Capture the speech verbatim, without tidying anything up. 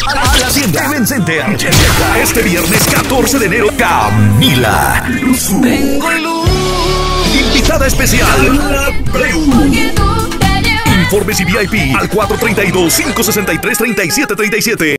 A la tienda Event Center llega este viernes catorce de enero Camila Tengo luz. Invitada especial Breu. Informes y V I P al cuatro tres dos, cinco seis tres, tres siete tres siete.